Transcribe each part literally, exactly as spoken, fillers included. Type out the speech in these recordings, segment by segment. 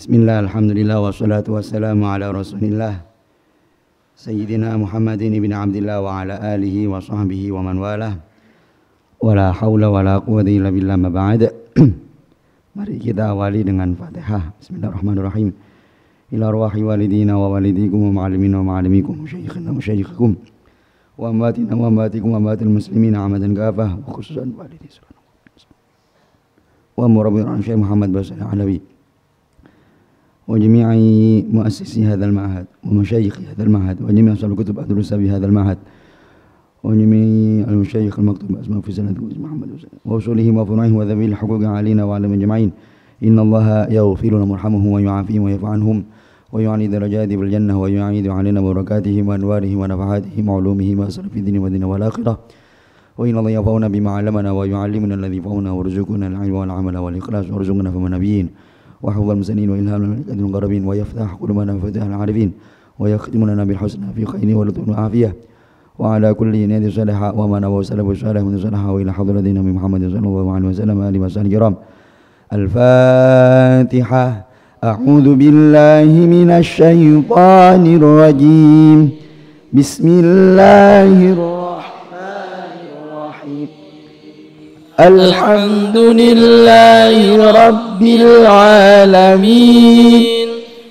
Bismillah, alhamdulillah, wassalatu wassalamu ala rasulillah Sayyidina Muhammadin ibn Abdillah wa ala alihi wa sahbihi wa man walah. Wala hawla wala quwwata illa billah, ma ba'd. Mari kita awali dengan Fatihah. Bismillahirrahmanirrahim. Ila arwahi walidina wa walidikum wa ma'alimina wa ma'alimikum wa syayikhina wa syayikhikum wa amwatina wa amwatikum wa amwatil muslimina amadan gafah wa khususan walidi wa murabbi'an Syekh Muhammad Basri Alawi وجميع مؤسسي هذا المعهد ومشايخ هذا المعهد وجميع أصحاب الكتب أدرس بهذا المعهد وجميع المشايخ المكتوب أسماء في سنة محمد وأصولهم وفروعهم وذوي الحقوق علينا وعلى الجميعين. إن الله يغفر لهم ويرحمهم ويعافيهم ويعفو عنهم ويعلي درجاتهم في الجنة ويعيد علينا بركاتهم وأنوارهم ونفحاتهم وعلومهم وأسر في الدين والدين والآخرة. وإن الله ينفعنا بما علمنا ويعلمنا الذي ينفعنا ويرزقنا العلم والعمل والإخلاص ويرزقنا فهم النبيين وحفظ المسنين وإلهام الملائكة المقربين ويفتح قلوبنا بفتح العارفين ويختم لنا بالحسنى في خير ولطف وعافية وعلى كل نية صالحة ومن أبو سلف الصالح من صالحة وإلى حضرة نبي محمد صلى الله عليه وسلم آله وصحبه الكرام. الفاتحة. أعوذ بالله من الشيطان الرجيم. بسم الله الرحمن الرحيم. الحمد لله رب العالمين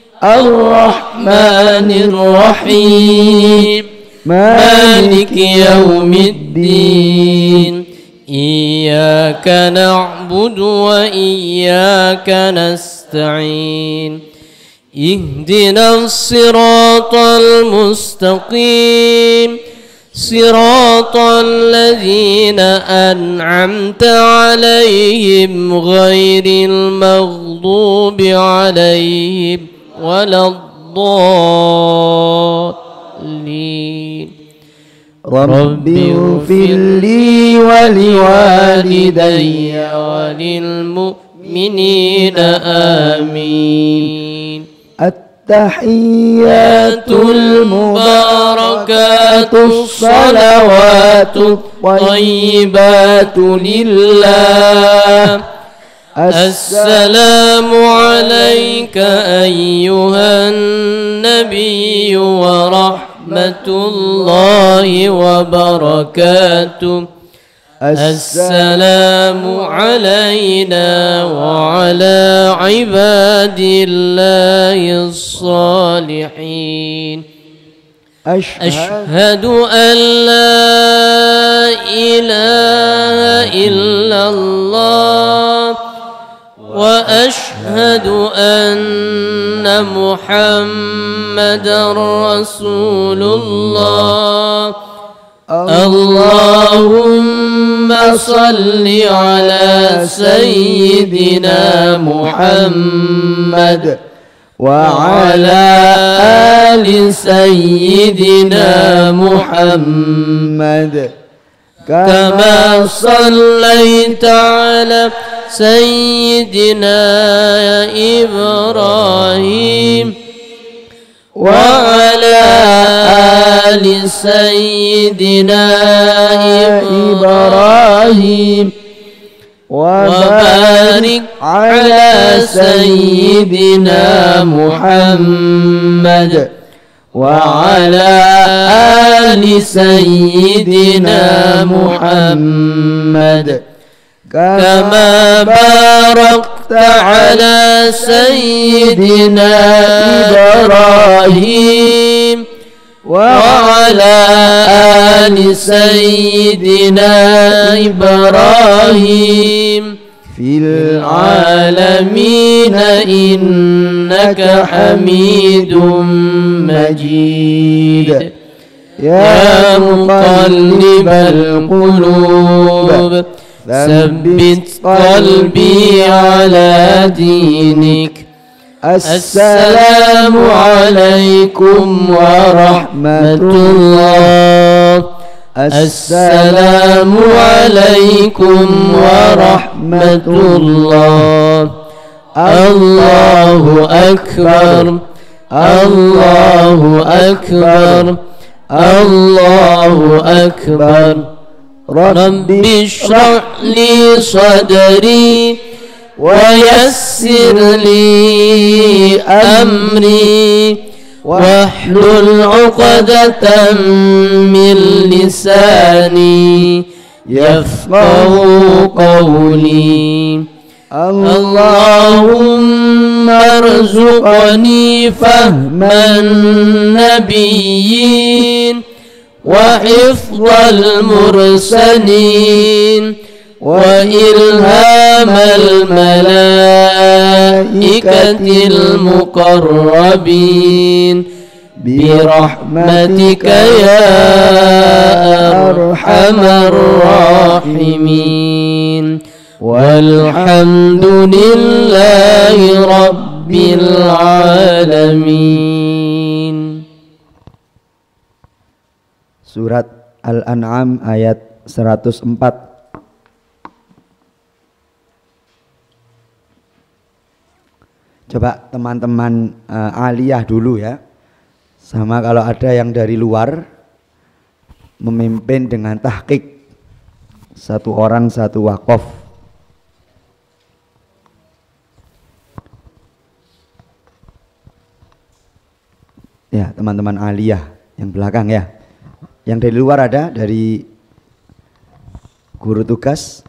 الرحمن الرحيم مالك يوم الدين. إياك نعبد وإياك نستعين. اهدنا الصراط المستقيم صراط الذين أنعمت عليهم غير المغضوب عليهم ولا الضالين. رب اغفر لي ولوالدي وللمؤمنين آمين. التحيات المباركات الصلوات الطيبات لله. السلام عليك أيها النبي ورحمة الله وبركاته. السلام علينا وعلى عباد الله الصالحين. أشهد أن لا إله إلا الله وأشهد أن محمدا رسول الله. اللهم صل على سيدنا محمد وعلى آل سيدنا محمد كما صليت على سيدنا إبراهيم وعلى آل سيدنا إبراهيم وبارك على سيدنا محمد وعلى آل سيدنا محمد كما باركت على سيدنا إبراهيم وعلى آل سيدنا إبراهيم في العالمين إنك حميد مجيد. يا مقلب القلوب ثبت قلبي على دينك. السلام عليكم ورحمة الله. السلام عليكم ورحمة الله. الله أكبر الله أكبر الله أكبر. رب اشرح لي صدري ويسر لي أمري واحلل عقدة من لساني يفقه قولي اللهم ارزقني فهم النبيين وحفظ المرسلين وإلهام الملائكة المقربين برحمتك يا أرحم الراحمين والحمد لله رب العالمين. Surat Al-An'am ayat seratus empat. Coba teman-teman uh, aliyah dulu ya. Sama kalau ada yang dari luar memimpin dengan tahqiq, satu orang satu waqaf. Ya, teman-teman aliyah yang belakang ya. Yang dari luar ada, dari guru tugas.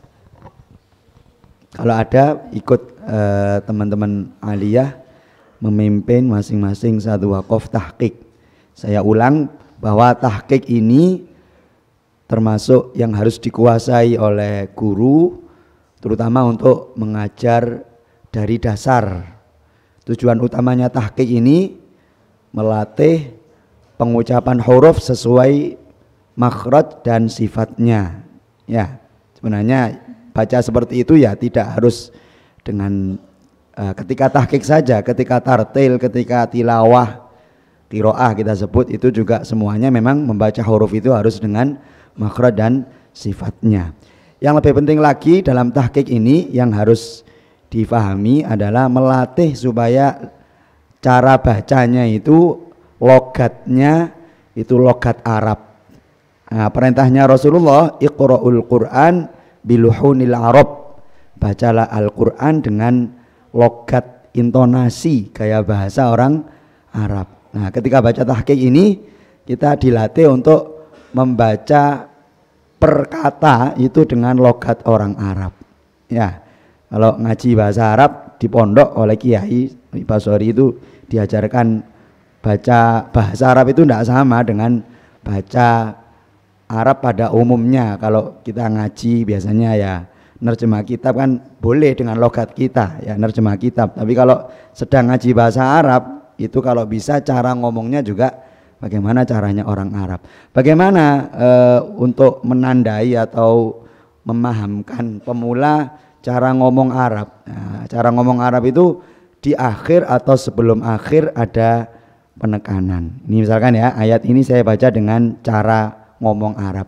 Kalau ada ikut eh, teman-teman aliyah memimpin masing-masing satu waqaf tahqiq. Saya ulang bahwa tahqiq ini termasuk yang harus dikuasai oleh guru, terutama untuk mengajar dari dasar. Tujuan utamanya tahqiq ini melatih pengucapan huruf sesuai makhraj dan sifatnya. Ya, sebenarnya baca seperti itu ya tidak harus dengan uh, ketika tahqiq saja, ketika tartil, ketika tilawah, qiraah kita sebut, itu juga semuanya memang membaca huruf itu harus dengan makhraj dan sifatnya. Yang lebih penting lagi dalam tahqiq ini yang harus difahami adalah melatih supaya cara bacanya itu logatnya itu logat Arab. Nah, perintahnya Rasulullah, iqra'ul Qur'an biluhunil Arab. Bacalah Al-Qur'an dengan logat intonasi gaya bahasa orang Arab. Nah, ketika baca tahqiq ini kita dilatih untuk membaca per kata itu dengan logat orang Arab. Ya, kalau ngaji bahasa Arab di pondok oleh Kiai Basori itu diajarkan baca bahasa Arab itu tidak sama dengan baca Arab pada umumnya. Kalau kita ngaji biasanya ya nerjemah kitab kan boleh dengan logat kita ya, nerjemah kitab. Tapi kalau sedang ngaji bahasa Arab itu kalau bisa cara ngomongnya juga bagaimana caranya orang Arab. Bagaimana e, untuk menandai atau memahamkan pemula cara ngomong Arab. Nah, cara ngomong Arab itu di akhir atau sebelum akhir ada penekanan. Ini misalkan ya, ayat ini saya baca dengan cara ngomong Arab.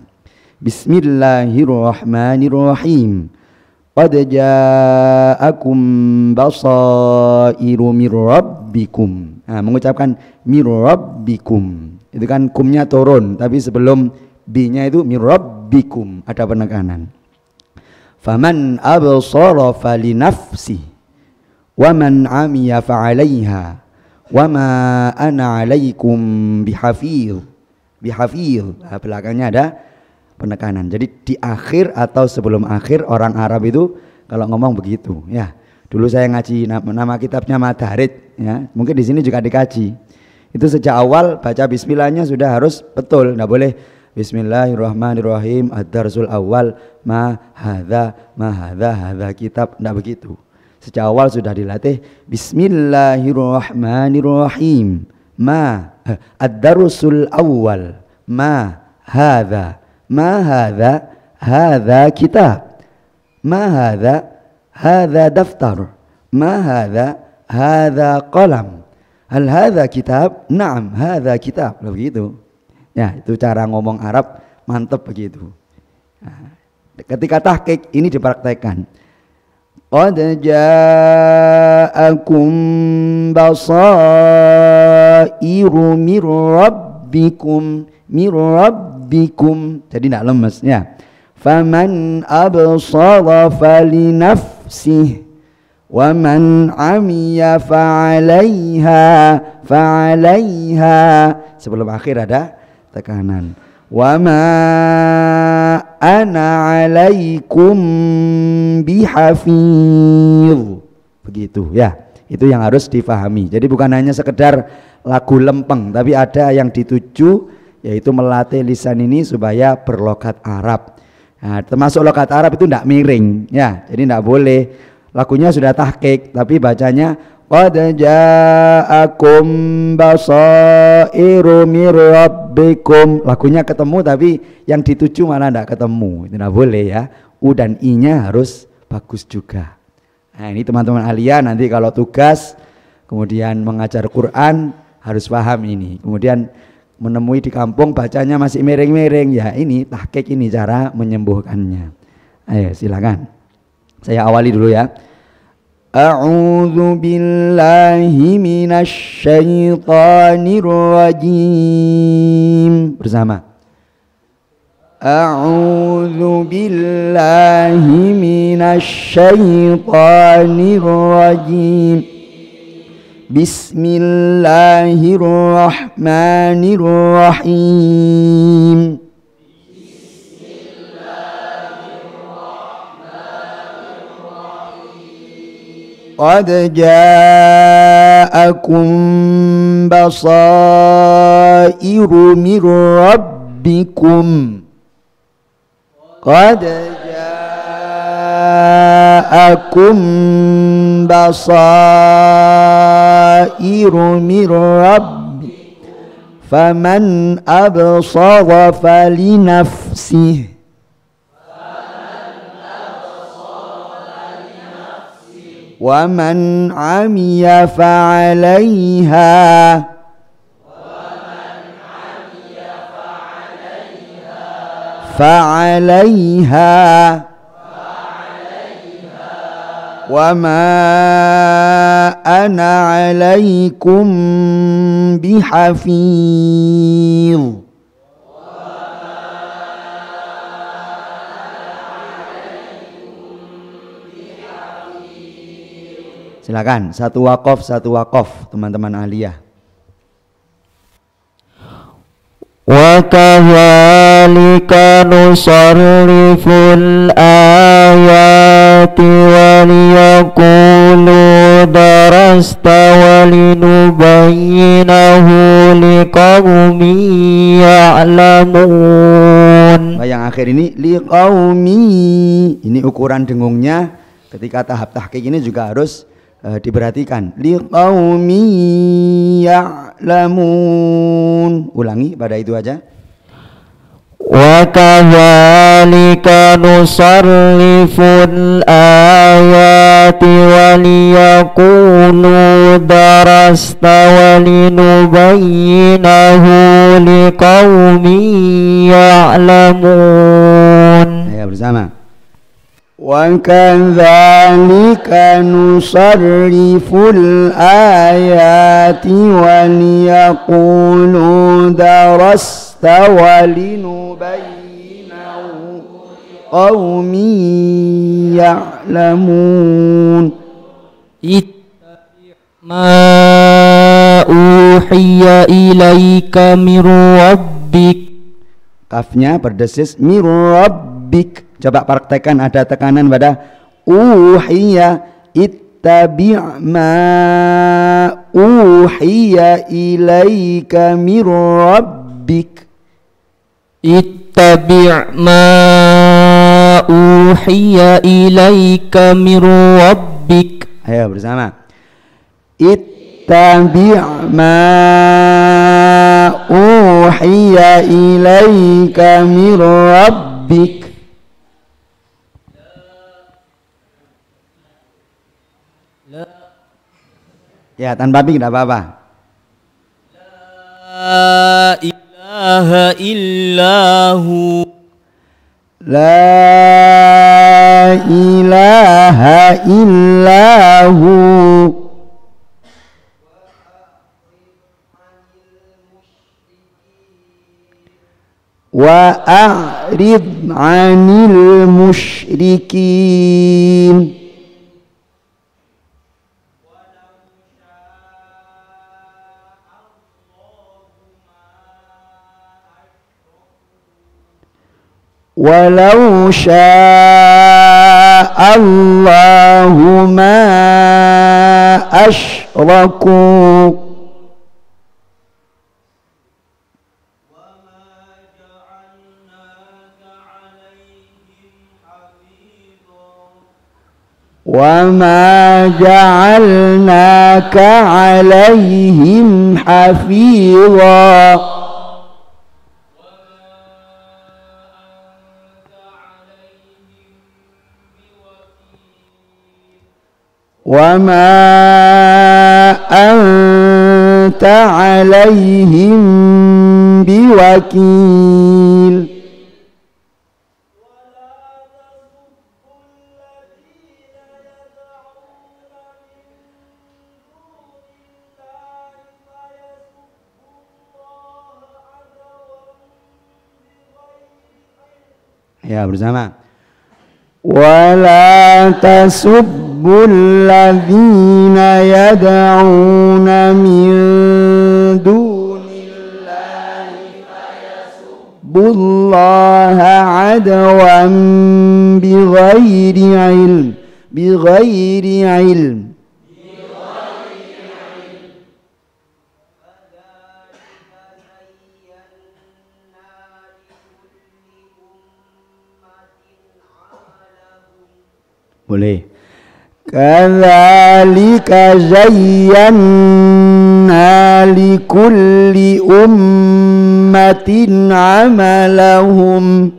Bismillahirrahmanirrahim. Qad ja'akum basairu mir rabbikum. Nah, mengucapkan mir rabbikum itu kan kumnya turun, tapi sebelum b-nya itu mir rabbikum ada penekanan. Faman absara falinafsi wa man 'amiya fa'alaiha wa ma ana 'alaikum bihafiz. Bihafiz, nah, belakangnya ada penekanan. Jadi di akhir atau sebelum akhir orang Arab itu kalau ngomong begitu ya. Dulu saya ngaji nama, nama kitabnya Madarid ya. Mungkin di sini juga dikaji. Itu sejak awal baca bismillahnya sudah harus betul, enggak boleh Bismillahirrahmanirrahim ad-darsul awal ma hadza ma hadza hadza kitab, enggak begitu. Sejak awal sudah dilatih Bismillahirrahmanirrahim ma ad-darsul awal ma hadza ma hadza hadza kitab ma hadza hadza daftar ma hadza hadza qalam hal hadza kitab na'am hadza kitab. Begitu ya, itu cara ngomong Arab mantap begitu. Nah, ketika tahqiq ini dipraktekkan. Qad ja'akum basairu mir rabbikum mir rabbikum, jadi tidak lemes ya. Faman absara falinafsih wa man 'amiya fa'alaiha fa'alaiha. Sebelum akhir ada tekanan. Wa ma ana 'alaikum bihafiz. Begitu ya. Itu yang harus difahami. Jadi bukan hanya sekedar lagu lempeng, tapi ada yang dituju, yaitu melatih lisan ini supaya berlogat Arab. Nah, termasuk logat Arab itu tidak miring, ya. Jadi tidak boleh. Lagunya sudah tahqiq, tapi bacanya qad ja'akum basairu mir rabbikum. Lagunya ketemu, tapi yang dituju malah tidak ketemu. Itu tidak boleh ya. U dan I-nya harus bagus juga. Nah, ini teman-teman aliyah nanti kalau tugas kemudian mengajar Quran harus paham ini. Kemudian menemui di kampung bacanya masih miring-miring, ya ini tahqiq, ini cara menyembuhkannya. Ayo silakan. Saya awali dulu ya. A'udzu billahi minasy syaithanir rajim. Bersama. A'udzu billahi minasy syaithanir rajim. Bismillahirrahmanirrahim. Qad ja'akum basairu mir rabbikum. Qad ja'akum basairu mir rabbikum. Faman absara falinafsih. Wa man 'amiya fa'alaiha. Fa'alaiha. Wa ma ana 'alaikum bihafiz. Silakan, satu wakof, satu wakof teman-teman aliyah. Wa kadzalika nusarriful ayati wa liyaqulu darasta wa linubayyinahu liqaumin ya'lamun. Nah, yang akhir ini liqaumi, ini ukuran dengungnya ketika tahap tahqiq ini juga harus Uh, diperhatikan. Liqaumi ya'lamun. Ulangi pada itu aja. Wa kadzalika nusarriful ayati wa liyaqulu darasta wa linubayyinahu liqaumin ya'lamun. Ayo bersama. Wa kadzalika nusarriful ayati wa liyaqulu darasta wa linubayyinahu qaumin ya'lamun. Ittabi' ma uhiya ilaika mir rabbik. Kafnya berdesis mir rabbik. Coba praktekkan, ada tekanan pada uhiya. Ittabi' ma uhiya ilaika mir rabbik. Ittabi' ma uhiya ilaika mir rabbik. Ayo bersama. Ittabi' ma uhiya ilaika mir rabbik. Ya, tanpa ping tidak apa-apa. La ilaha illahu. La ilaha illahu. Wa a'rid 'anil musyrikin. walau sya'allahu ma asyraku wa ma ja'alnaka 'alaihim hafidha wa ma anta 'alaihim biwakil. Ya, bersama. Wala tasubbul ladzina yad'una min dunillahi fayasubbullaha adwan bighairi ilm bighairi ilm boleh. Kadzalika zayyana likulli ummatin amalahum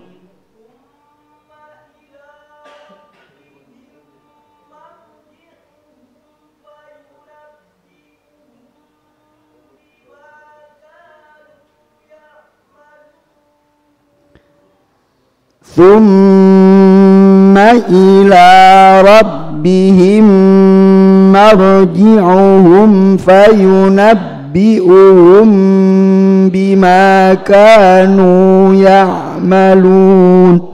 Thumma ila rabbihim marji'uhum fayunabbi'uhum bima kanu ya'malun.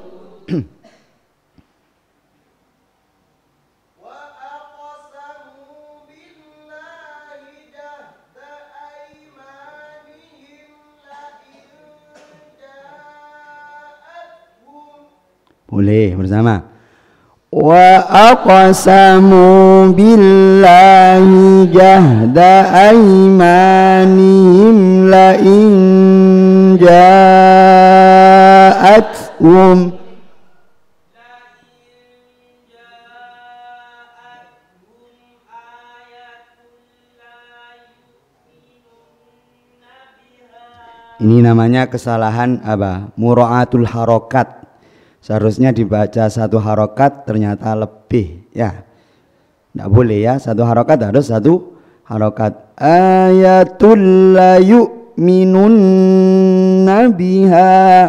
Boleh bersama. Wa aqsamu billahi jahda aymanihim la in ja'atuhum ini namanya kesalahan apa? Mura'atul harokat. Seharusnya dibaca satu harokat ternyata lebih ya. Tidak boleh ya, satu harokat harus satu harokat. Ayatul la yu'minun nabiha.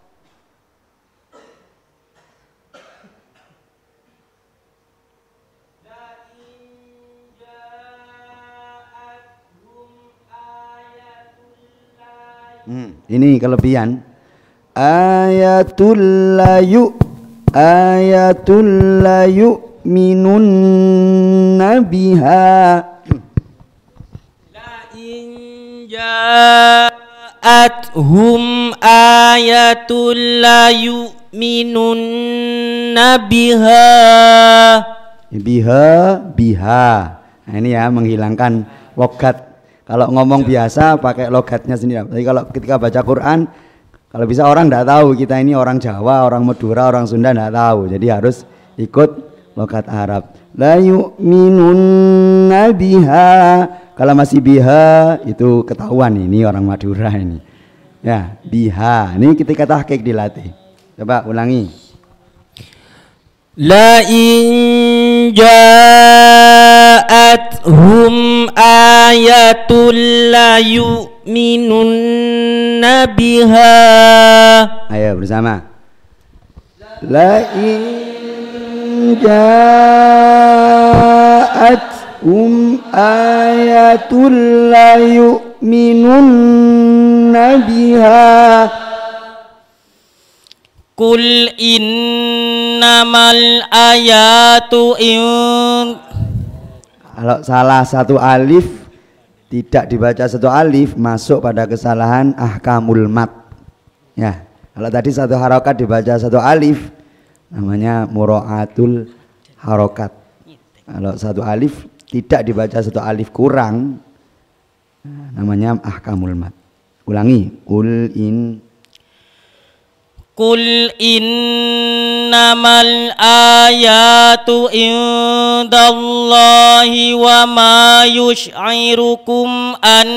Hmm, ini kelebihan. Ayatul layu ayatul layu minun nabiha la in ja'athum ayatul layu minun nabiha biha biha. Nah, ini ya menghilangkan logat. Kalau ngomong biasa pakai logatnya sendiri. Tapi kalau ketika baca Quran, kalau bisa orang tidak tahu kita ini orang Jawa, orang Madura, orang Sunda tidak tahu. Jadi harus ikut logat Arab. La yu'minun nabiha. Kalau masih biha itu ketahuan ini orang Madura ini. Ya, biha. Ini ketika tahqiq dilatih. Coba ulangi. La in ja'athum ayatul la yu'minun nabiha. Ayo bersama. La in ja'athum ayatul la yu'minun nabiha. Kul innamal ayatu in. Kalau salah satu alif tidak dibaca satu alif masuk pada kesalahan ahkamul mat. Ya, Kalau tadi satu harokat dibaca satu alif, namanya mura'atul harokat. Kalau satu alif tidak dibaca satu alif kurang, namanya ahkamul mad. Ulangi, qul in Qul innamal ayatu indallahi wa ma yush'irukum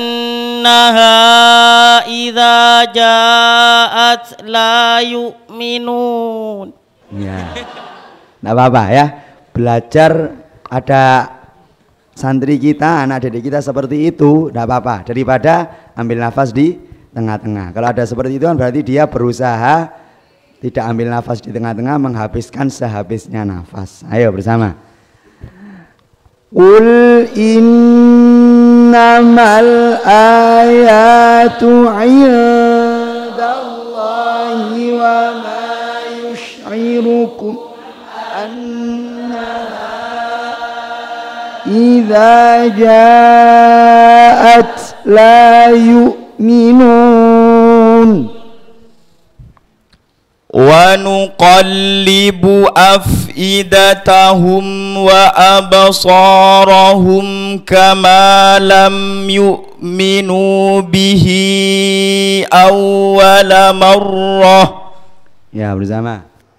annaha idza ja'at la yu'minun. Ya, nggak apa-apa ya. Belajar ada santri kita, anak didik kita seperti itu, nggak apa-apa. Daripada ambil nafas di tengah-tengah. Kalau ada seperti itu kan berarti dia berusaha tidak ambil nafas di tengah-tengah, menghabiskan sehabisnya nafas. Ayo bersama. Qul innamal ayatu 'indallahi wa ma yush'irukum annaha idza ja'at la yu'minun. Wa nuqallibu afidatahum wa absarahum kama lam yu'minu bihi awwala marrah. Ya bersama.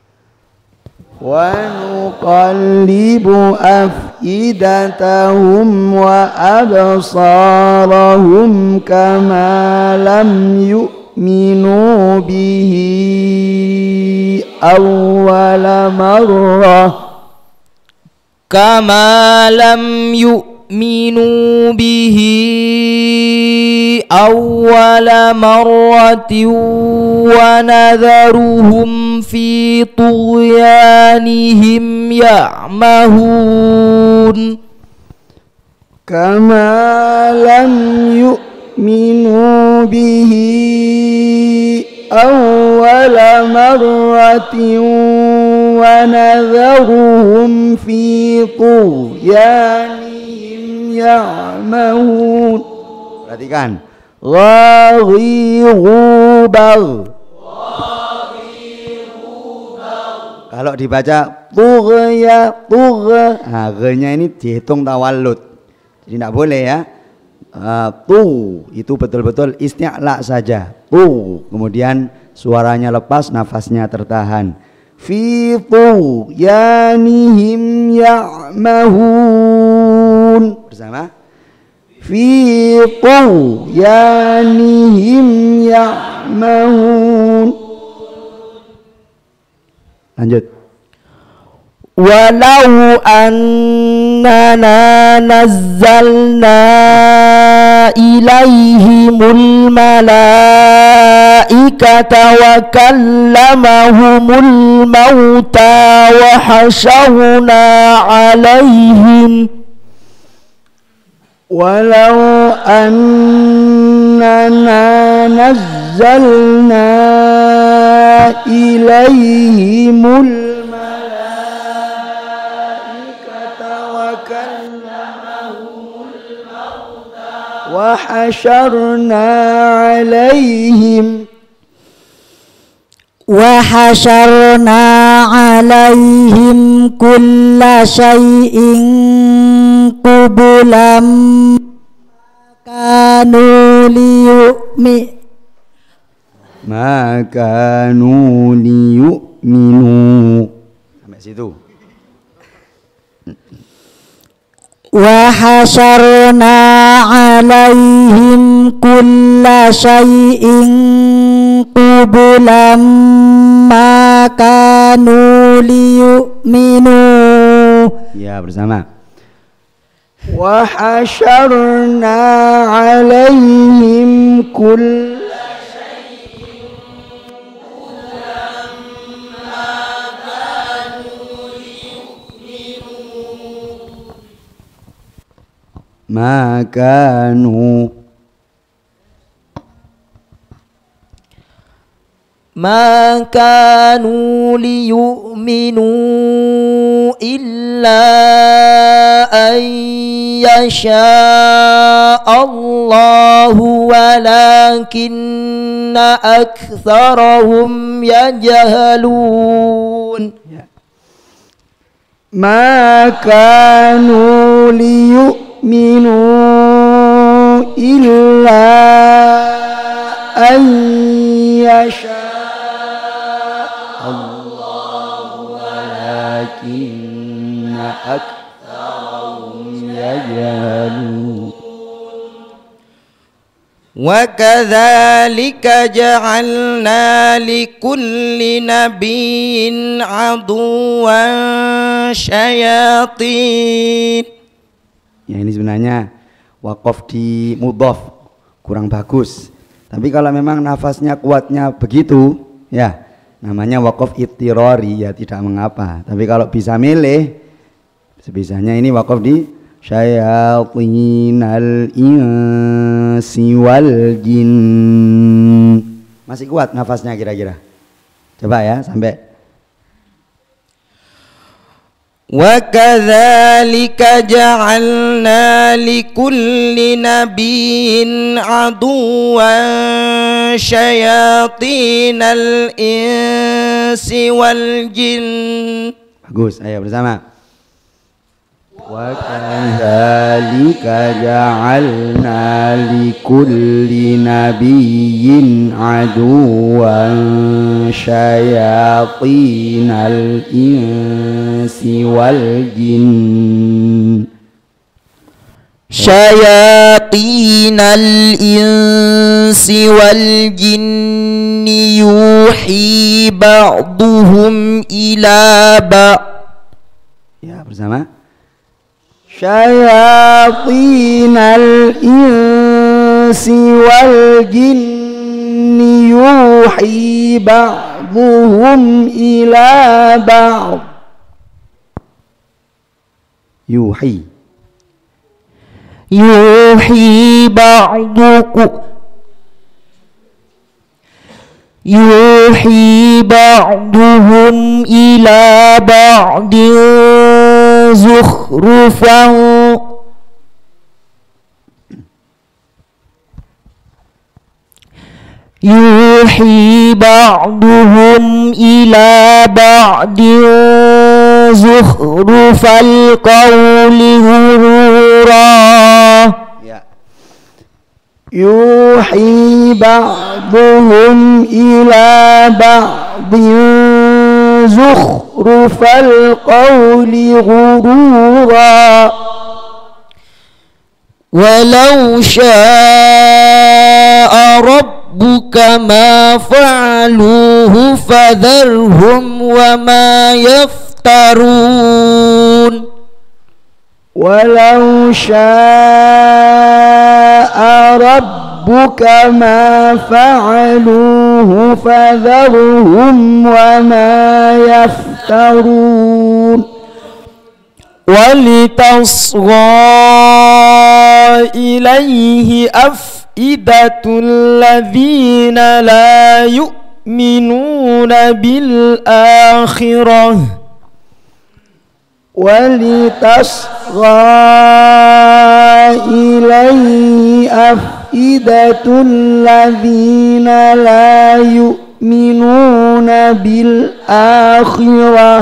Wa nuqallibu afidatahum wa absarahum kama lam yu'minu bihi awwala marrah. Kama lam yu'minu bihi awwala marratin wa nadharuhum fi tughyanihim ya'mahun. Kama lam yu'minu bihi awwala marratin wa nadharuhum fi tughyanihim ya'mahun. Perhatikan. Ghaghiru bal. Kalau dibaca tughya tughya, nah g-nya ini dihitung tawallud. Jadi tidak boleh ya. Uh, tu itu betul-betul isti'la saja. Tu kemudian suaranya lepas, nafasnya tertahan. Fi tughyanihim ya'mahun. Bersama. Fi tughyanihim ya'mahun. Lanjut. Walau annana nazzalna ilaihimul malaikata wa kallamahumul mauta wa hasyarna alaihim walau annana nazzalna ilaihimul wa hasyarna alaihim wa hasyarna alaihim kulla syai'in qubulam kanu liyu'mi ma kanu liyu'minu. Sampai situ. wa hasyarna alaihim kulla syai'in qubulam ma kanu liyu'minu. Ya bersama. Wa hasyarna alaihim kulla syai'in qubulam ma kanu liyu'minu. Ma kanu ma kanu liyu'minu إلا أن يشاء الله ولكن أكثرهم يجهلون. ما كانوا ليؤمنوا إلا أن يشاء الله ولكن أكثرهم يجهلون. وكذلك جعلنا لكل نبي عدوا syayatin. Ya ini sebenarnya waqaf di mudhaf kurang bagus. Tapi kalau memang nafasnya kuatnya begitu, ya namanya waqaf ittirari, ya tidak mengapa. Tapi kalau bisa milih, sebisanya ini waqaf di syayatinal insi wal jin. Masih kuat nafasnya kira-kira? Coba ya sampai. وَكَذَلِكَ جَعَلْنَا لِكُلِّ نَبِيٍّ عَدُوًّا شَيَاطِينَ الْإِنسِ وَالْجِنِّ. Bagus, ayo bersama. وَكَذَلِكَ جَعَلْنَا لِكُلِّ نَبِيٍّ عَدُوًّا شَيَاطِينَ الْإِنسِ وَالْجِنِّ. شياطين الإنس والجن يوحي بعضهم إلى بعض. Ya bersama. شياطين الإنس والجن يوحي بعضهم إلى بعض. يوحي يوحي بعضكم يوحي بعضهم إلى بعض زخرفا يوحي بعضهم إلى بعض زخرف القول غرورا. يوحي بعضهم إلى بعض زخرف القول غرورا. ولو شاء ربك ما فعلوه فذرهم وما يفترون. ولو شاء ربك ما فعلوه فذرهم وما يفترون. ولتصغى إليه أفئدة الذين لا يؤمنون بالآخرة ولتصغى إليه أفئدة الذين لا يؤمنون بالآخرة.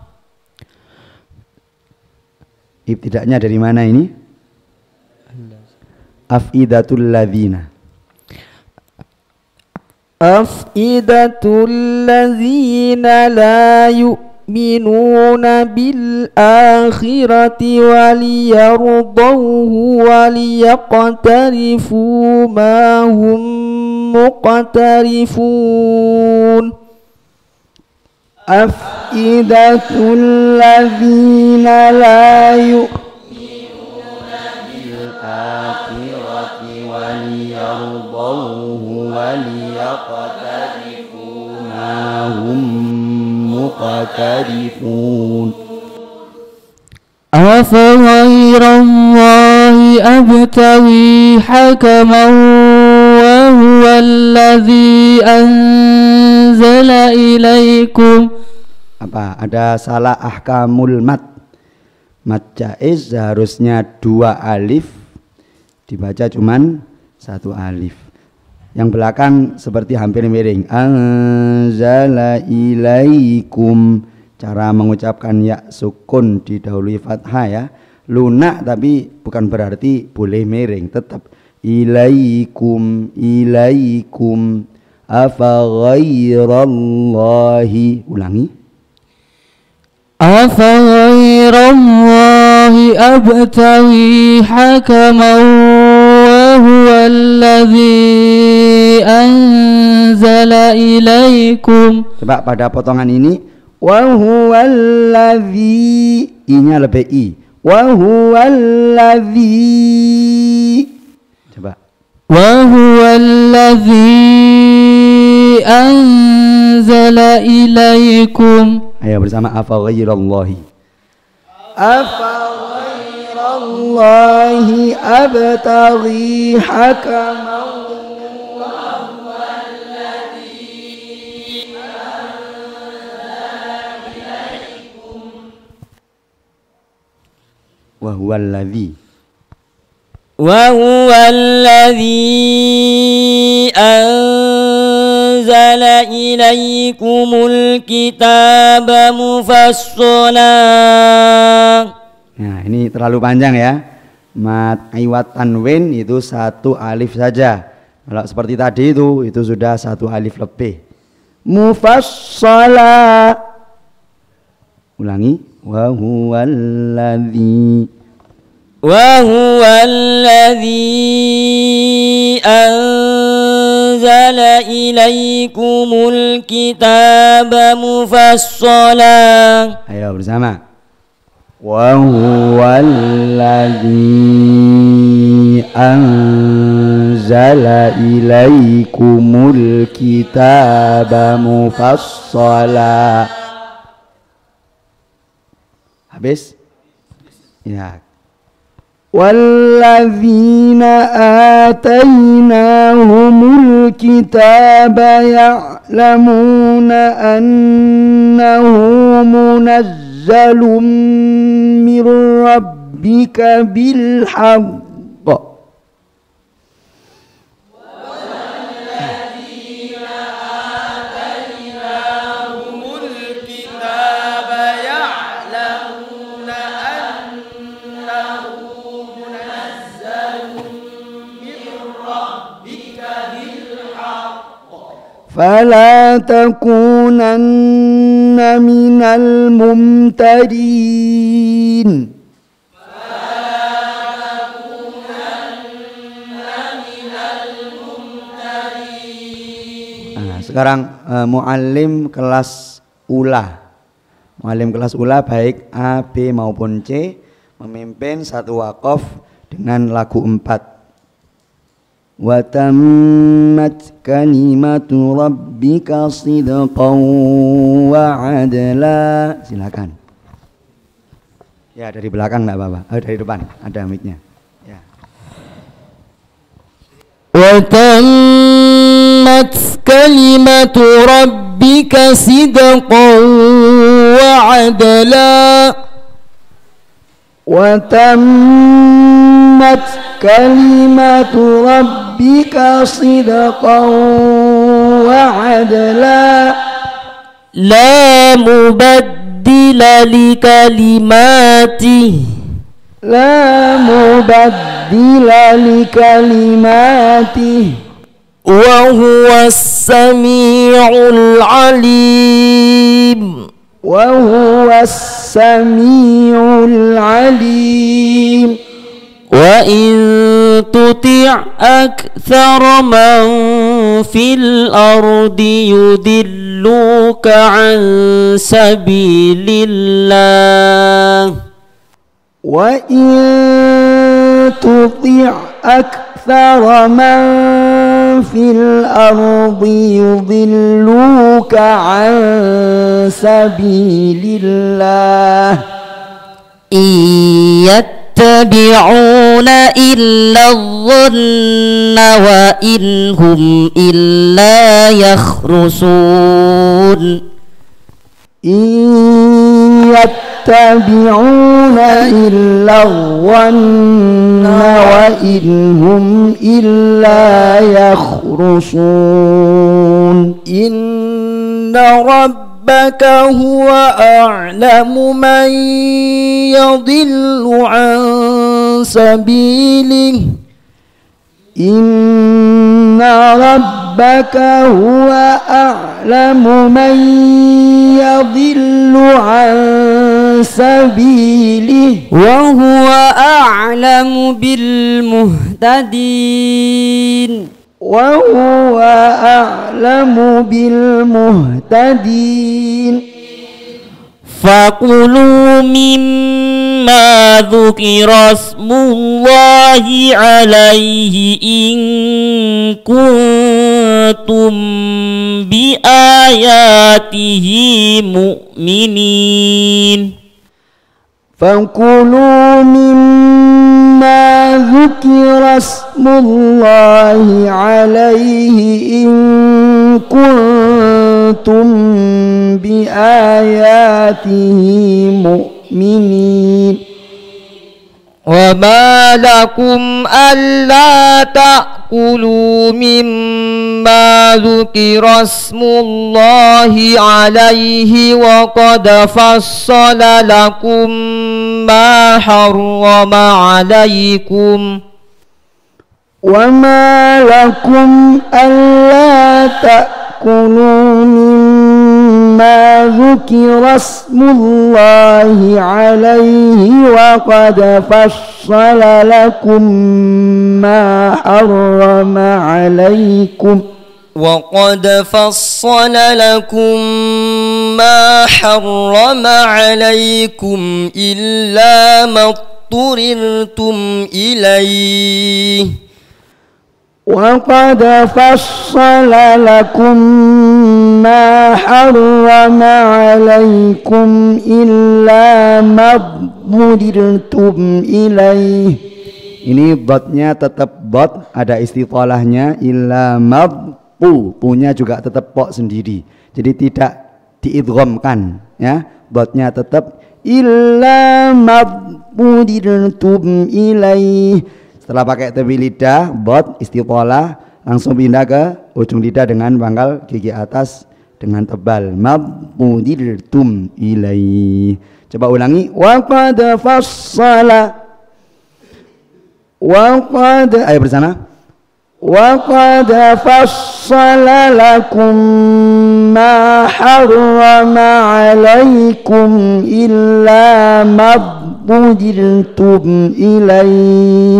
Ibtida'nya dari mana ini? Afidatul ladzina. Afidatul ladzina la yu'minuna bil akhirati waliyardawhu waliyaqtarifu ma hum muqtarifun. Afidatul ladzina la yu'minuna bil akhirati waliyardawhu waliyaqtarifu ma hum muqtarifun. Afghayrallahi abtaghi hakaman wa huwa alladhi anzala ilaykum apa? Ada salah ahkamul mat. Mat jaiz seharusnya dua alif, dibaca cuman satu alif. Yang belakang seperti hampir miring. Anzala ilaikum. Cara mengucapkan ya sukun didahului fathah ya. Lunak tapi bukan berarti boleh miring, tetap ilaikum ilaikum afa ghairallahi. Ulangi. Afa ghairallahi abtaghi hakaman wa huwa alladhi anzala ilaikum. Coba pada potongan ini wa huwa alladhi, i-nya lebih i. Wa huwa alladhi. Coba. Wa huwa alladhi anzala ilaikum. Ayo bersama afa ghairallahi. Afa ghairallahi abtaghi hakaman wa huwa alladhi anzala ilaikum. Wa huwa alladhi. Wa huwa alladhi anzala ilaikumul kitaba mufassala. Nah, ini terlalu panjang ya. Mat iwat tanwin itu satu alif saja. Kalau seperti tadi itu itu sudah satu alif lebih. Mufassala. Ulangi. Wa huwallazi. Wa huwallazi anzala ilaikumul kitaba mufassala. Ayo bersama. Wa huwallazi anzala ilaikumul kitaba mufassala. Habis? Ya. Walladzina atainahumul kitaba ya'lamuna annahu munazzalun min rabbika bil haqq. فلا تكونن من الممترين. Nah, sekarang uh, muallim kelas ula. Muallim kelas ula baik A, B maupun C memimpin satu waqaf dengan lagu empat. Wa tammat kalimatu rabbika sidqan wa adla. Silakan. Ya dari belakang enggak apa-apa. Oh, dari depan ada mic-nya. Ya. Wa tammat kalimatu rabbika sidqan wa adla. Wa tammat kalimatu rabbika sidqan wa adla. La mubaddila li kalimati. La mubaddila li kalimati. Wa huwa as-sami'ul alim. Wa huwa as-sami'ul alim. Wa in tuti' aktsara man fil ardi yudilluka an sabilillah. Wa in tuti' aktsara man fil ardi yudilluka an sabilillah. Yattabi'una illa adh-dhanna wa inhum illa yakhrusun. in yattabi'una illa dhanna wa inhum illa yakhrusun. Inna rabbaka huwa a'lamu man yadillu an sabilihi. Inna rabbaka huwa a'lamu man yadillu an sabilihi wa huwa a'lamu bil muhtadin wa huwa a'lamu bil muhtadin. Fakulu mimma dzukira smullahi alaihi in kuntum bi ayatihi mu'minin. Fakulu mimma dzukira smullahi alaihi in kuntum bi ayatihi mu'minin. Wa ma lakum alla ta'kulu mimma dzukira smullahi alaihi wa qad fassala lakum ma harrama alaikum. Wa ma lakum alla ta'kulu mimma dzukira smullahi alaihi wa qad fassala lakum ma harrama alaikum. وقد فصل لكم ما حرم عليكم إلا ما اضطررتم إليه. وقد فصل لكم ما حرم عليكم إلا ما اضطررتم إليه. Ini dotnya tetap dot, ada istitolahnya illa mabtu, punya juga tetap po sendiri, jadi tidak diidghamkan ya. Dotnya tetap illa mabtudirtum ilaih. Setelah pakai tepi lidah, bot istitolah, langsung pindah ke ujung lidah dengan pangkal gigi atas dengan tebal. Mabtudirtum ilaih. Coba ulangi. Wa qad fassala. Wa qad, ayo bersama. Wa qad fassala lakum ma harrama alaikum illa ma budiltum ilaih.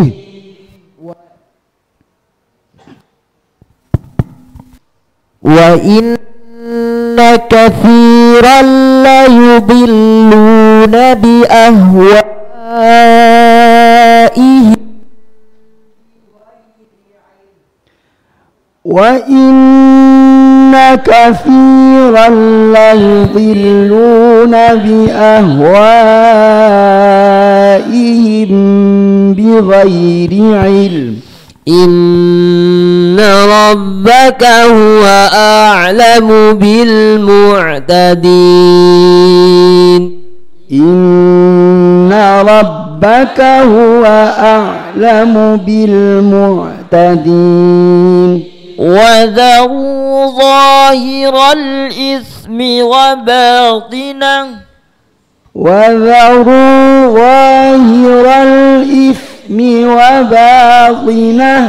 Wa inna kathiran la yudilluna bi ahwa'ihim. Wa inna kathiran la yudilluna bi ahwa'ihim bighairi ilm. Inna rabbaka huwa a'lamu bil mu'tadin. Inna rabbaka huwa a'lamu bil mu'tadin. وذروا ظاهر الإثم وباطنه. وذروا ظاهر الإثم وباطنه.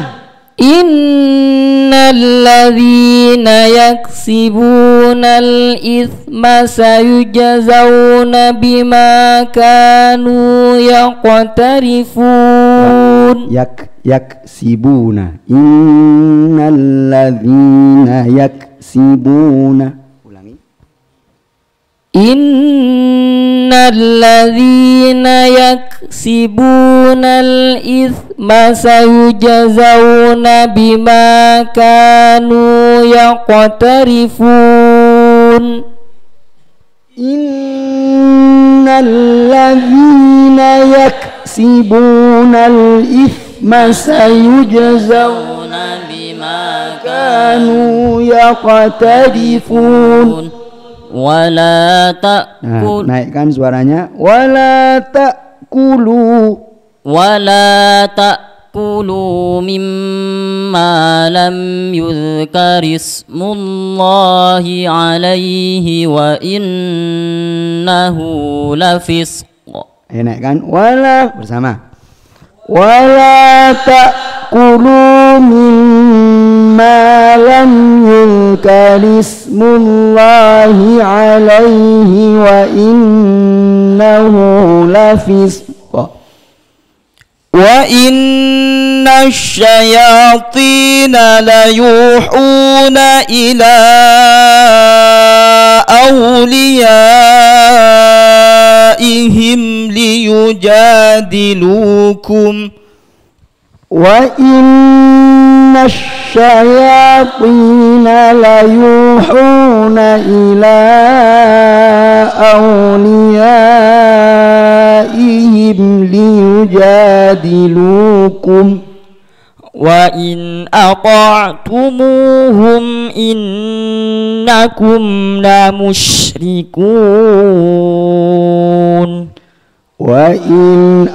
إن الذين يكسبون الإثم سيجزون بما كانوا يقترفون. yak yaksibuna. Innal ladzina yaksibuna. Ulangi. Innal ladzina yaksibuna al-ithma sayujazawna bima kanu yaqtarifun. Innal ladzina yaksibuna al-ithma sayujazawna bima kanu yaqtarifun. Wala Nah, ta'kul naikkan suaranya. Wala ta'kulu. Wala ta'kulu mimma lam yuzkar ismullahi alaihi wa innahu lafisq. Ayo naikkan. Wala bersama. Wala ta'kulu mimma lam yuzkar ismullahi alaihi wa innahu lafisq. Wa inna syayatina layuhuna ila awliyaihim liyujadilukum. Wa inna syayatina layuhuna ila awliyaihim liyujadilukum. Wa in ata'tumuhum innakum la musyrikun. Wa in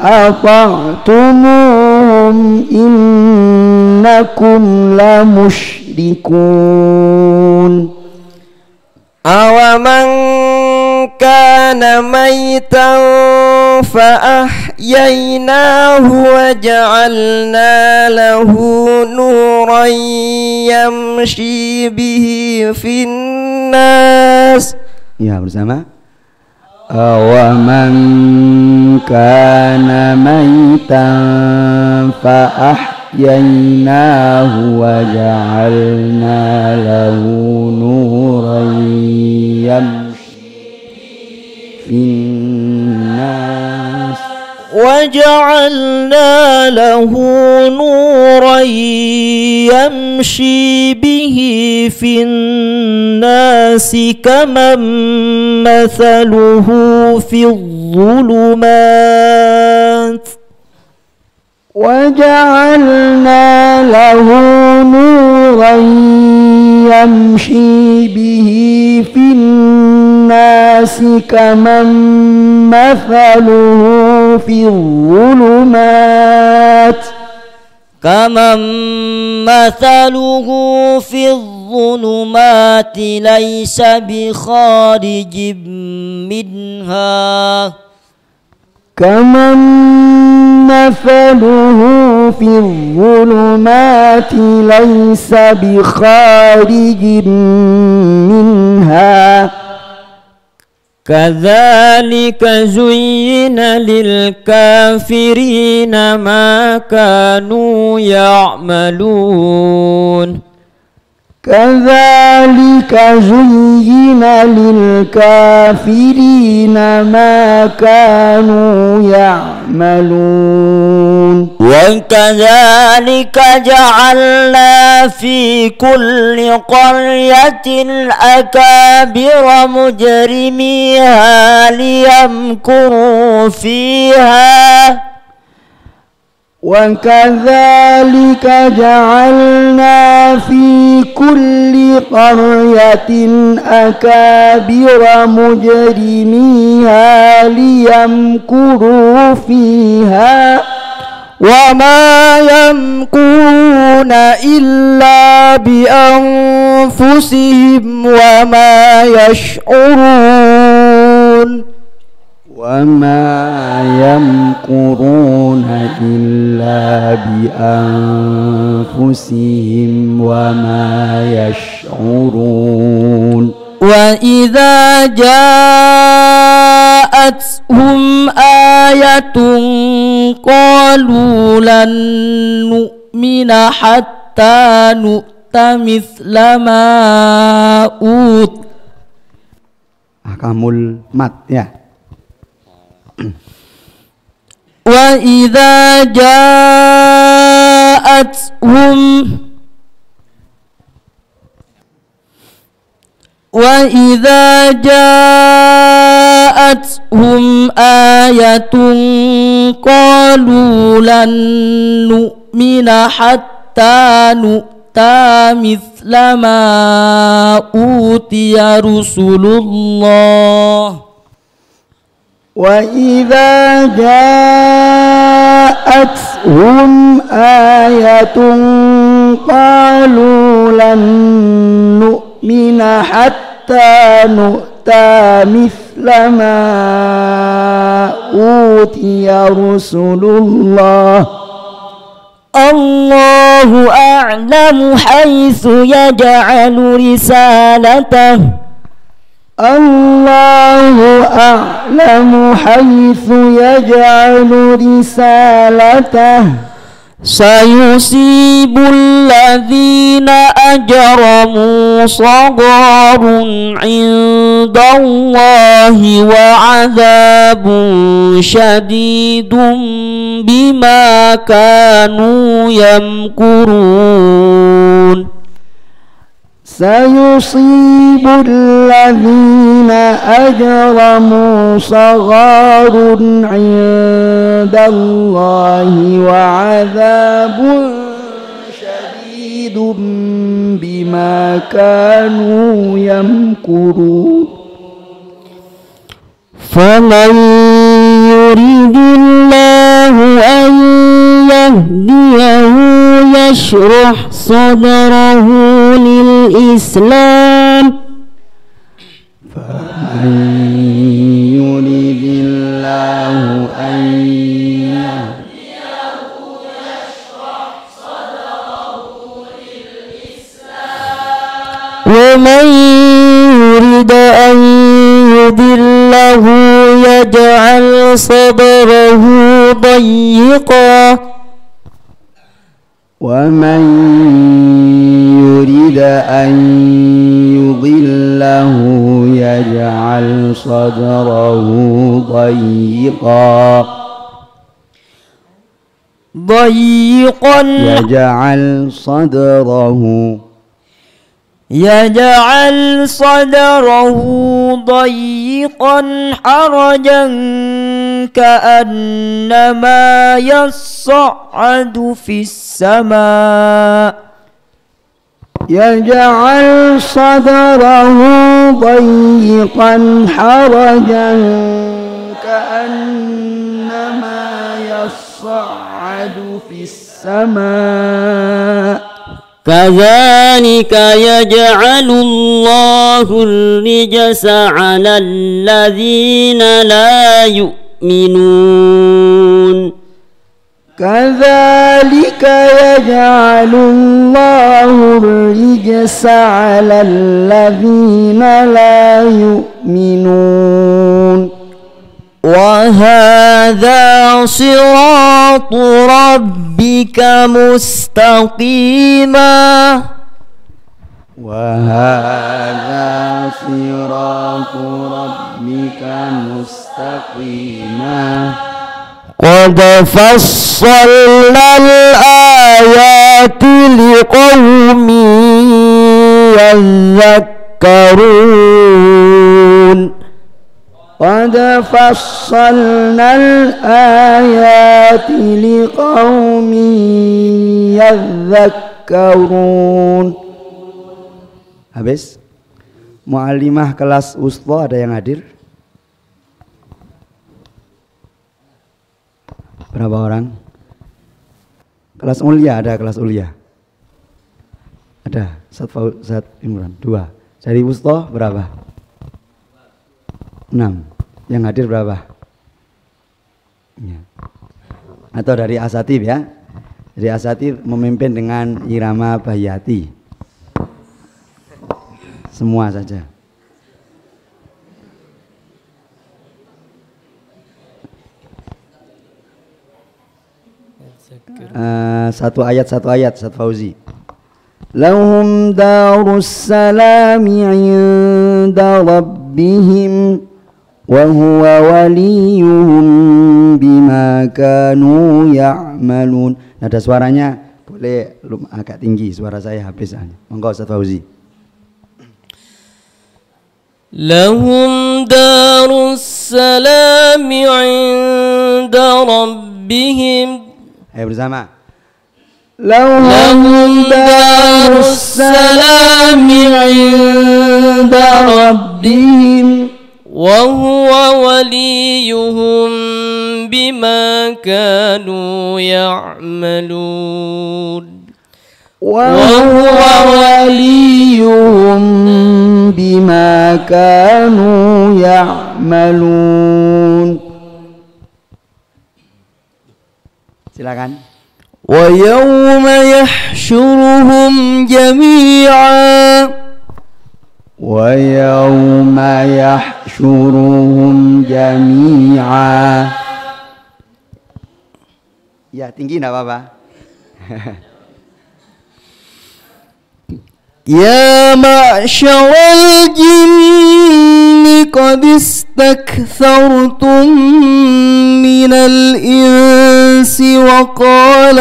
ata'tumuhum innakum la musyrikun. Awaman kana maitan fa ahyaynahu wa ja'alna lahu nuran yamshi bihi finnas. Ya, bersama. Awaman kana maitan fa ahyaynahu wa ja'alna lahu nuran yamshi finnas. وجعلنا له نورا يمشي به في الناس كمن مثله في الظلمات. وجعلنا له نورا يمشي به في الناس كمن مثله في الظلمات. كمن مثله في الظلمات ليس بخارج منها. كمن مثله في الظلمات ليس بخارج منها. كذلك زين للكافرين ما كانوا يعملون. كذلك زين للكافرين ما كانوا يعملون. وكذلك جعلنا في كل قرية أكابر مجرميها ليمكروا فيها. وكذلك جعلنا في كل قرية أكابر مجرميها ليمكروا فيها. وما يمكرون إلا بأنفسهم وما يشعرون. وما يمكرون إلا بأنفسهم وما يشعرون. وإذا جاءتهم آية قالوا لن نؤمن حتى نؤت مثل ما أوت. Ahkamul mat ya. وإذا جاءتهم وإذا جاءتهم آية قالوا لن نؤمن حتى نؤتى مثل ما أوتي رسل الله وإذا جاءتهم آية قالوا لن نؤمن حتى نؤتى مثل ما أوتي رسل الله الله أعلم حيث يجعل رسالته الله أعلم حيث يجعل رسالته سيصيب الذين أجرموا صغار عند الله وعذاب شديد بما كانوا يمكرون سيصيب الذين أجرموا صغار عند الله وعذاب شديد بما كانوا يمكرون فمن يريد الله أن يهديه يشرح صدره للإسلام فمن يريد الله أن يهديه يشرح صدره للإسلام ومن يريد أن يضله يجعل صدره ضيقا ومن يريد أن يضله يجعل صدره ضيقا ضيقا يجعل صدره يجعل صدره ضيقا حرجا كأنما يصعد في السماء يجعل صدره ضيقا حرجا كأنما يصعد في السماء كذلك يجعل الله الرجس على الذين لا يؤمنون كذلك يجعل الله الرجس على الذين لا يؤمنون وهذا صراط ربك مستقيما وهذا صراط ربك مستقيما قد فصلنا الآيات لقوم يذكرون قد فصلنا الآيات لقوم يذكرون. Habis? Mu'allimah kelas Wusta ada yang hadir? Berapa orang? Kelas Ulia ada, kelas Ulia ada. Sat Imran dua. Dari Wusta berapa? Enam. Yang hadir berapa? Ya. Atau dari Asatib ya? Dari Asatib memimpin dengan irama Bayati. Semua saja. Uh, satu ayat satu ayat Ustaz Fauzi. Lahum darus salami 'inda rabbihim wa huwa waliyuhum bima kanu ya'malun. Nada suaranya boleh agak tinggi, suara saya habis. Monggo Ustaz Fauzi. Lahum darus salami 'inda rabbihim. Ayo bersama. لهم دار السلام عند ربهم وهو وليهم بما كانوا يعملون وهو وليهم بما كانوا يعملون. Silakan. ويوم يحشرهم جميعا ويوم يحشرهم جميعا. Ya, tinggi enggak apa-apa. يا معشر الجن قد استكثرتم من الإنس وقال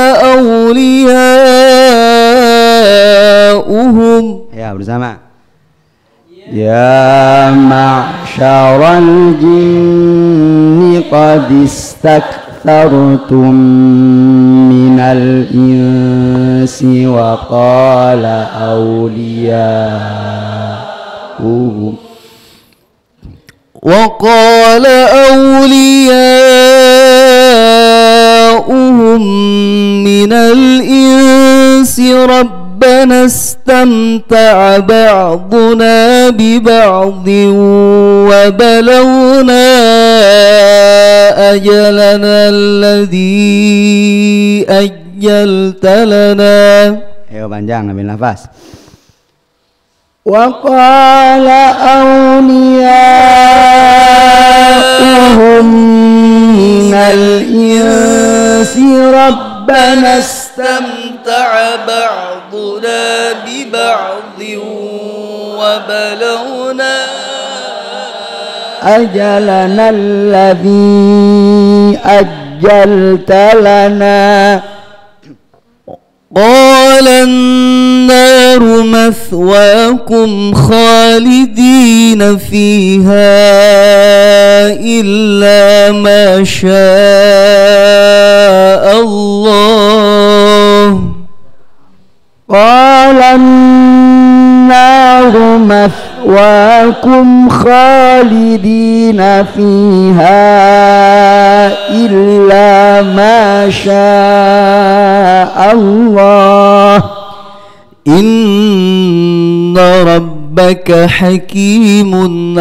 أولياؤهم. Ya, bersama. يا معشر الجن قد استكثرتم من الإنس وقال أولياؤهم وقال أولياؤهم من الإنس ربنا استمتع بعضنا ببعض وبلغنا أجلنا الذي أجلت لنا. Ayo panjang, ambil nafas. وقال أولياؤهم من الإنس ربنا استمتع بعضنا ببعض وبلغنا أجلنا الذي أجلت لنا. قال النار مثواكم خالدين فيها إلا ما شاء الله. قال النار مثواكم خالدين فيها إلا ما شاء الله. إن ربك حكيم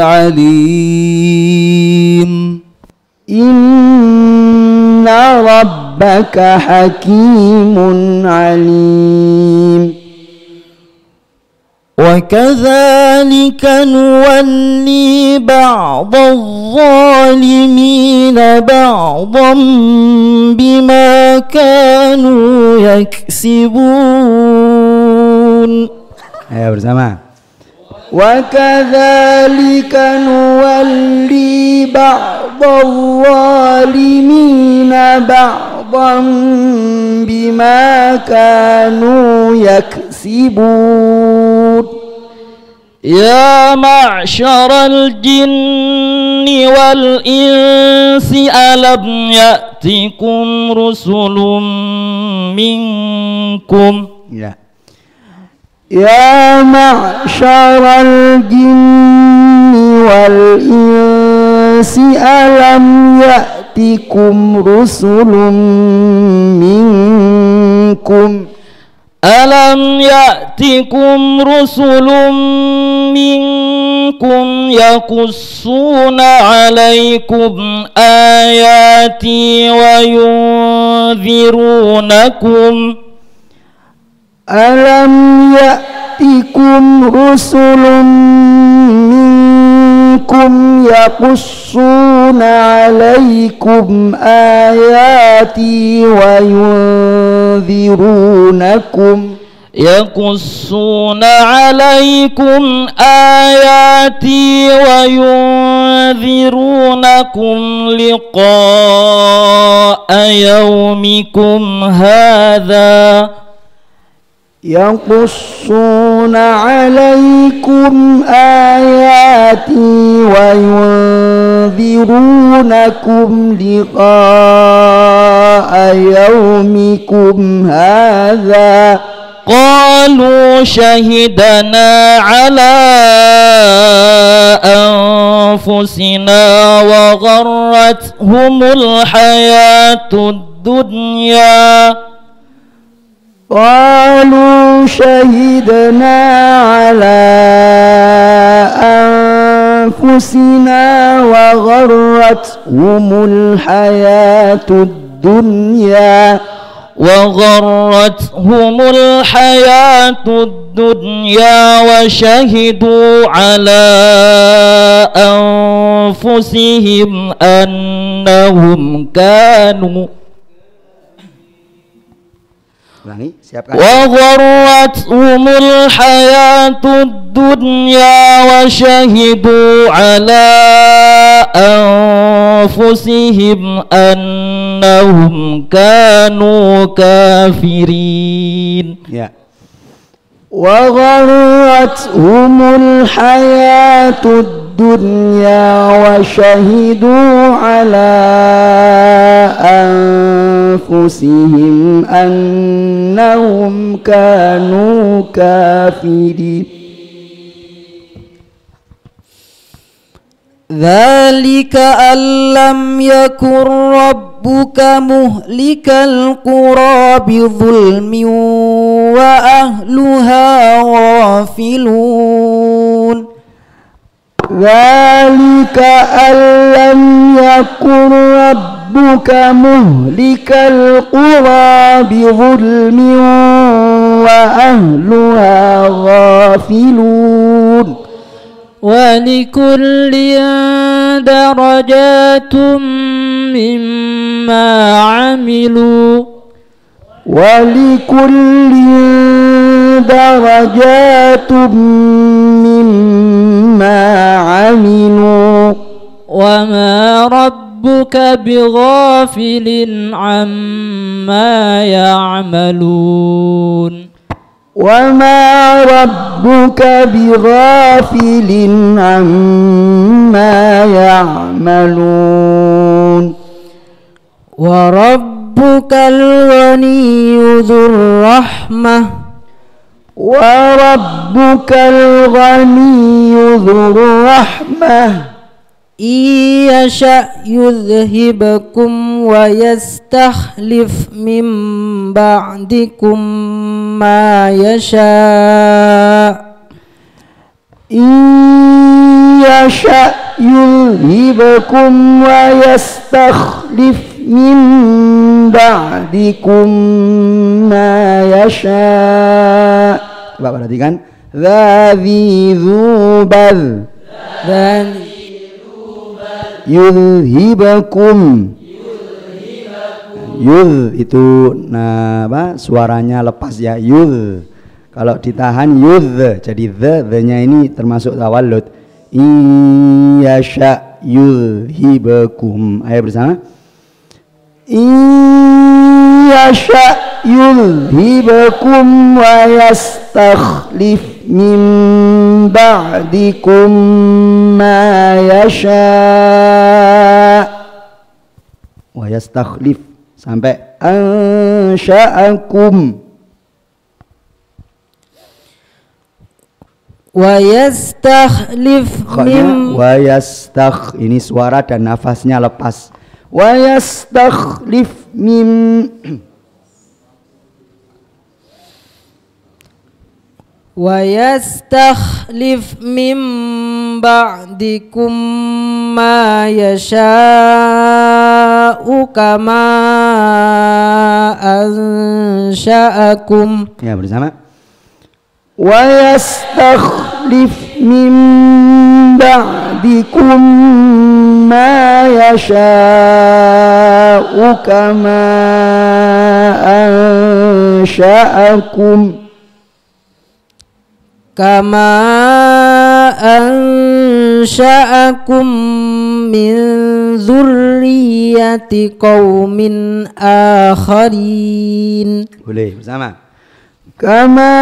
عليم. إن ربك حكيم عليم. وكذلك نولي بعض الظالمين بعضا بما كانوا يكسبون. Ayo bersama. وكذلك نولي بعض الظالمين بعضا بما كانوا يكسبون. يا معشر الجن والإنس ألم يأتكم رسل منكم. Ya. يا معشر الجن والإنس ألم يأتكم رسل منكم ألم يأتكم رسل منكم يقصون عليكم آياتي وينذرونكم ألم يأتكم رسل منكم يقصون عليكم آياتي وينذرونكم يقصون عليكم آياتي وينذرونكم لقاء يومكم هذا يقصون عليكم آياتي وينذرونكم لقاء يومكم هذا قالوا شهدنا على أنفسنا وغرتهم الحياة الدنيا قالوا شهدنا على أنفسنا وغرتهم الحياة الدنيا وغرتهم الحياة الدنيا وشهدوا على أنفسهم أنهم كانوا وغرتهم الحياة الدنيا وشهدوا على أنفسهم أنهم كانوا كافرين وغرتهم الحياة الدنيا وشهدوا على أنفسهم أنهم كانوا كافرين ذلك أن لم يكن ربك مهلك القرى بظلم وأهلها غافلون ذلك أن لم يكن ربك مهلك القرى بظلم وأهلها غافلون ولكل درجات مما عملوا ولكل درجات مما عملوا وما ربك بغافل عما يعملون وما ربك بغافل عما يعملون وربك الغني ذو الرحمة وربك الغني ذو الرحمة إن يشأ يذهبكم ويستخلف من بعدكم ما يشاء إن يشأ يذهبكم ويستخلف من بعدكم ما يشاء. Coba perhatikan. Dzadzi dzubal yudhibakum. Yudh itu nah apa suaranya lepas ya, yudh. Kalau ditahan yudh, jadi the the-nya ini termasuk tawallud. Iyasha yudhibakum. Ayo bersama. Iyasha yudhibakum wa yastakhlif min ba'dikum ma yasha. Wa yastakhlif sampai ansha'akum. Wa yastakhlif min wa yastakh ini suara dan nafasnya lepas. Wa yastakhlif min wa yastakhlif min ba'dikum ma yasha'u kama ansha'akum. Ya bersama. Wa yastakhlif min ba'dikum ma yasha'u kama ansha'akum kama ansha'akum min dzurriyyati qaumin akharin. Boleh bersama. Kama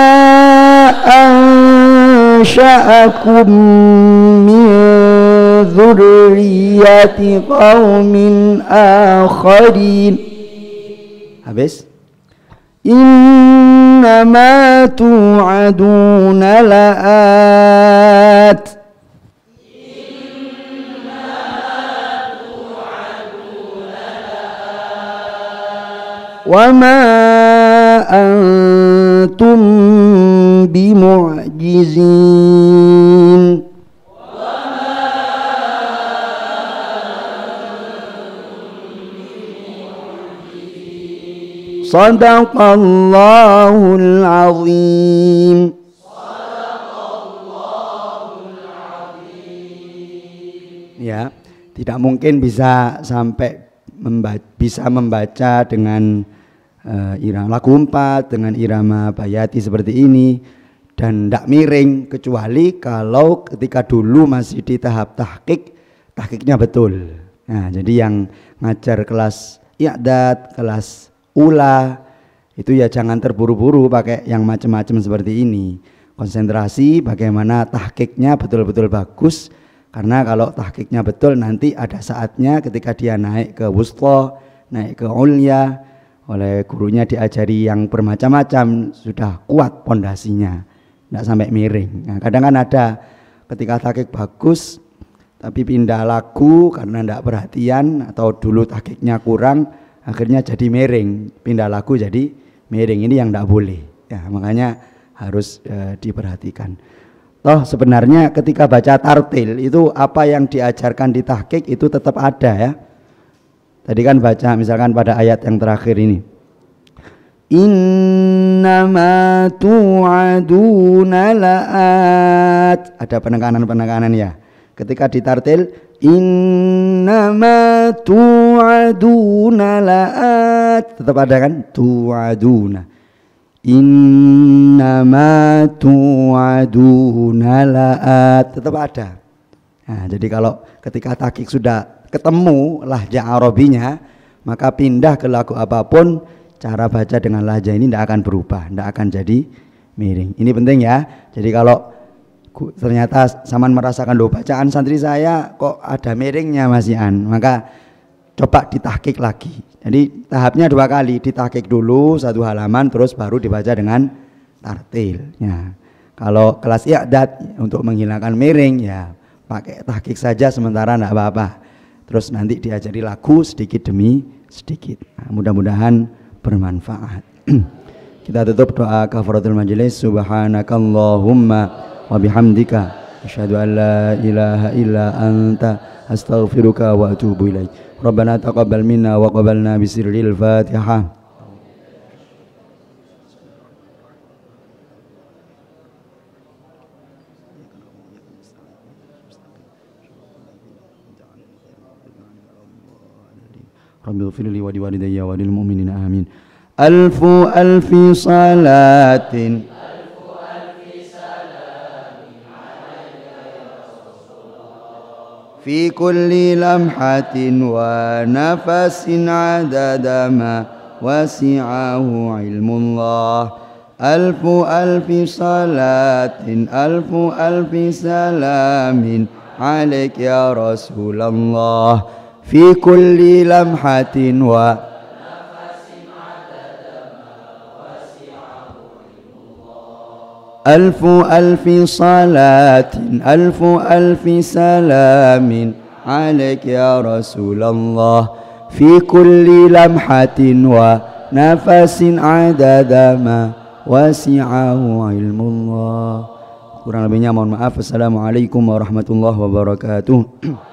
ansha'akum min dzurriyyati qaumin akharin. Habis. Innama tu'aduna la'at. Wa ma antum bimu'jizin. Sadaqallahul azim. Ya, tidak mungkin bisa sampai membaca, bisa membaca dengan uh, irama lagu empat dengan irama bayati seperti ini dan tidak miring, kecuali kalau ketika dulu masih di tahap tahqiq, tahqiqnya betul. Nah, jadi yang ngajar kelas i'dad, kelas ula itu ya jangan terburu-buru pakai yang macam-macam seperti ini. Konsentrasi bagaimana tahqiqnya betul-betul bagus, karena kalau tahqiqnya betul nanti ada saatnya ketika dia naik ke wusta, naik ke ulya, oleh gurunya diajari yang bermacam-macam, sudah kuat pondasinya, tidak sampai miring. Nah, kadang kan ada ketika tahqiq bagus tapi pindah lagu karena tidak perhatian atau dulu tahqiqnya kurang, akhirnya jadi miring, pindah lagu jadi miring. Ini yang tidak boleh ya, makanya harus e, diperhatikan. Toh sebenarnya ketika baca tartil itu apa yang diajarkan di tahqiq itu tetap ada ya. Tadi kan baca misalkan pada ayat yang terakhir ini, innama tu'aduna la'at, ada penekanan-penekanan ya. Ketika ditartil innama tu'aduna la'at, tetap ada kan tu'aduna, innama tu'aduna la'at, tetap ada. Nah, jadi kalau ketika tahqiq sudah ketemu lahjah Arabinya, maka pindah ke lagu apapun, cara baca dengan lahjah ini tidak akan berubah, tidak akan jadi miring. Ini penting ya. Jadi kalau ternyata Saman merasakan, loh bacaan santri saya kok ada miringnya Mas Ian, maka coba ditahqiq lagi. Jadi tahapnya dua kali, ditahqiq dulu satu halaman terus baru dibaca dengan tartil ya. Kalau kelas i'dad untuk menghilangkan miring ya pakai tahqiq saja sementara enggak apa-apa, terus nanti diajari lagu sedikit demi sedikit. Nah, mudah-mudahan bermanfaat. Kita tutup doa kafaratul majelis. Subhanakallahumma wa bihamdika asyhadu an la ilaha illa anta astaghfiruka wa atubu ilaik. Rabbana taqabbal minna wa qabalna bisirril Fatihah. Rabbil firli wa liwalidayya wa lil mu'minina amin. Alfu alfi salatin fi kulli lamhatin wa nafasin adada ma wasi'ahu ilmullah. Alfu alfi salatin alfu alfi salamin alaik ya Rasulullah fi kulli lamhatin wa nafasin adada ma wasi'ahu ilmullah. Alfu alfi salatin alfu alfi salamin alaik ya Rasulullah fi kulli lamhatin wa nafasin adada ma wasi'ahu ilmullah. Kurang lebihnya mohon maaf. Assalamualaikum warahmatullahi wabarakatuh.